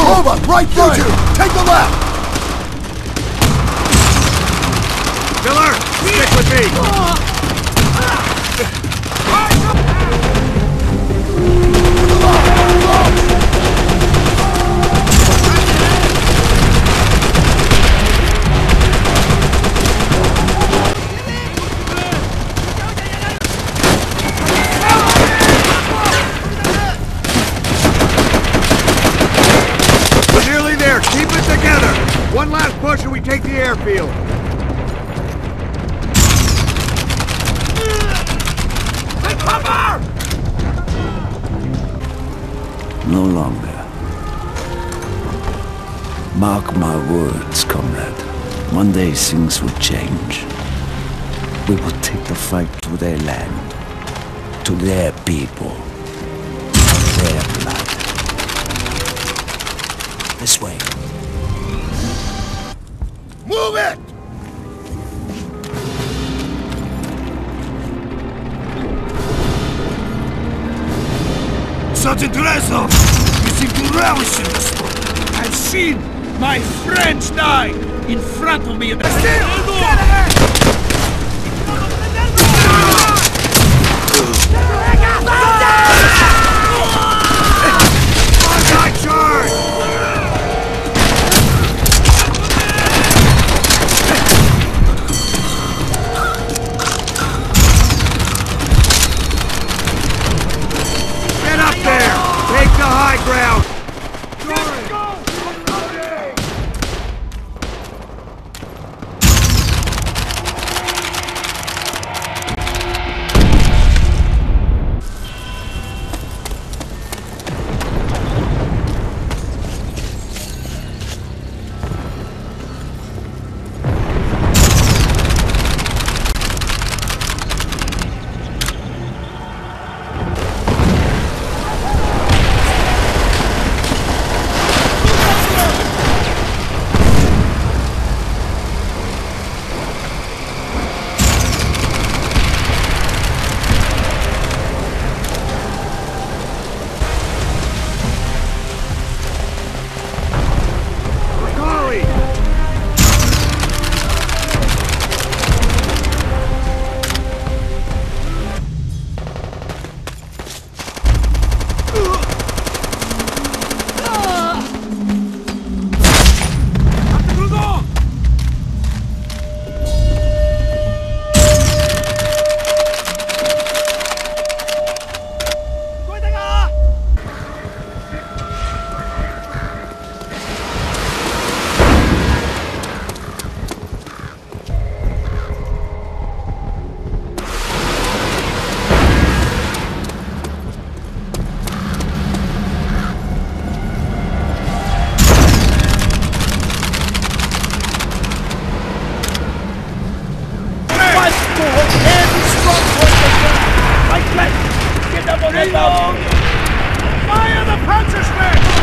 Over! Right through you! Take the left! Miller! Stick with me! Keep it together! One last push and we take the airfield! Take cover! No longer. Mark my words, comrade. One day things will change. We will take the fight to their land, to their people, their blood. This way. Move it! Sergeant Rezov, you seem to relish in this one. I've seen my friends die in front of me. Ground! Fire the Panzer Schmidt!